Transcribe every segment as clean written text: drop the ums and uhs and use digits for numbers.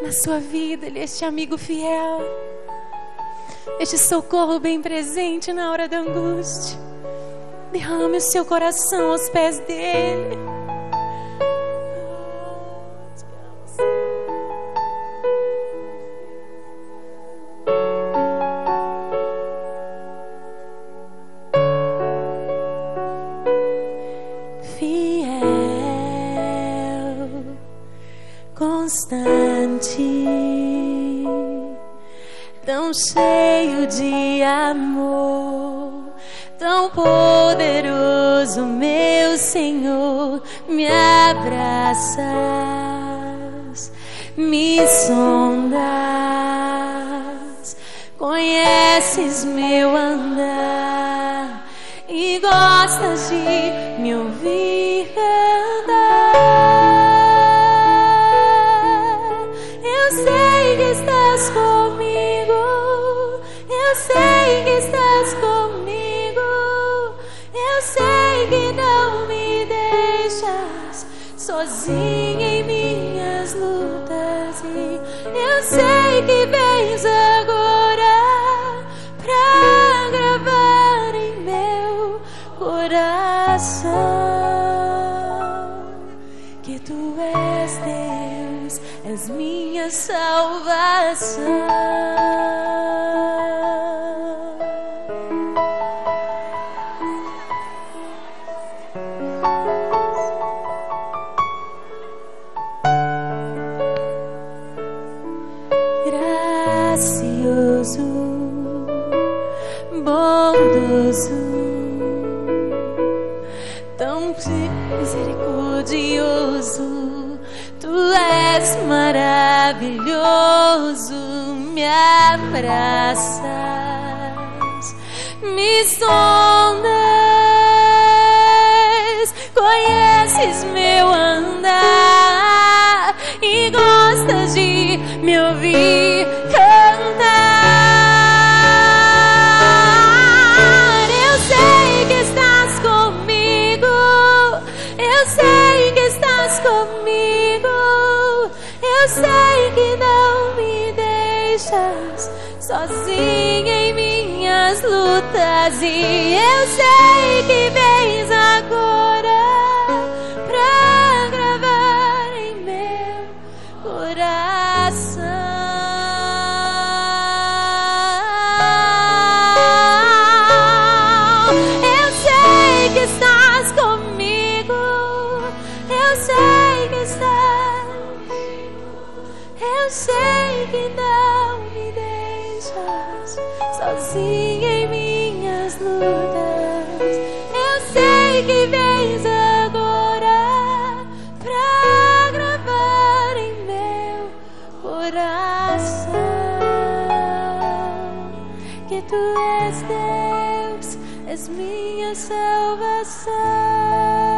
na sua vida. Ele é este amigo fiel, este socorro bem presente na hora da angústia. Derrame o seu coração aos pés dele. Constante, tão cheio de amor, tão poderoso, meu Senhor, me abraças, me sondas, conheces meu andar e gostas de me ouvir cantar. Estás comigo, eu sei que estás comigo, eu sei que não me deixas sozinha em minhas lutas, e eu sei que vens agora pra gravar em meu coração que tu és Deus, és minha salvação. Gracioso, bondoso, tão misericordioso, tu és maravilhoso, me abraças, me sondas, conheces meu andar e gostas de me ouvir cantar. Eu sei que estás comigo, eu sei que estás comigo, eu sei que não me deixas sozinha em minhas lutas, e eu sei que vens agora pra gravar em meu coração. Eu sei que estás comigo, eu sei que estás, eu sei que não me deixas sozinha em minhas lutas. Eu sei que vens agora pra gravar em meu coração que tu és Deus, és minha salvação.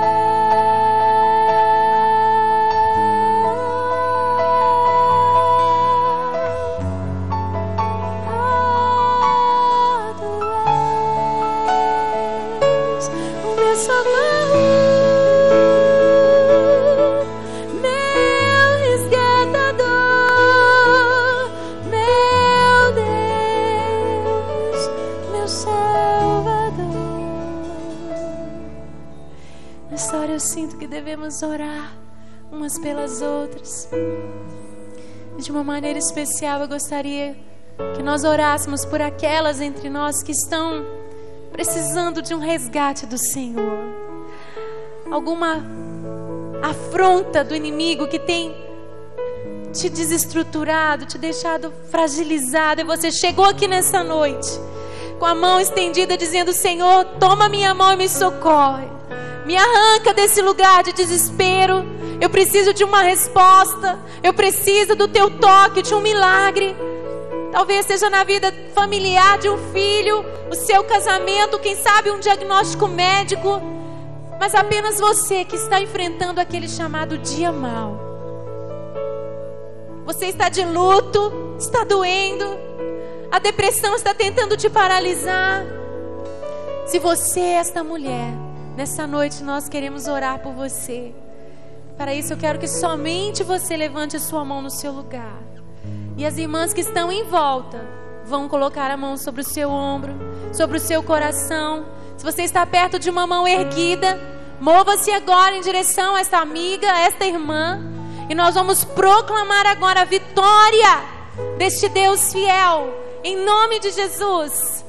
Eu sinto que devemos orar umas pelas outras. De uma maneira especial, eu gostaria que nós orássemos por aquelas entre nós que estão precisando de um resgate do Senhor. Alguma afronta do inimigo que tem te desestruturado, te deixado fragilizado, e você chegou aqui nessa noite com a mão estendida dizendo: Senhor, toma minha mão e me socorre. Me arranca desse lugar de desespero. Eu preciso de uma resposta. Eu preciso do teu toque, de um milagre. Talvez seja na vida familiar de um filho, o seu casamento, quem sabe um diagnóstico médico. Mas apenas você que está enfrentando aquele chamado dia mau. Você está de luto, está doendo. A depressão está tentando te paralisar. Se você é esta mulher, nessa noite nós queremos orar por você. Para isso eu quero que somente você levante a sua mão no seu lugar. E as irmãs que estão em volta vão colocar a mão sobre o seu ombro, sobre o seu coração. Se você está perto de uma mão erguida, mova-se agora em direção a esta amiga, a esta irmã. E nós vamos proclamar agora a vitória deste Deus fiel. Em nome de Jesus.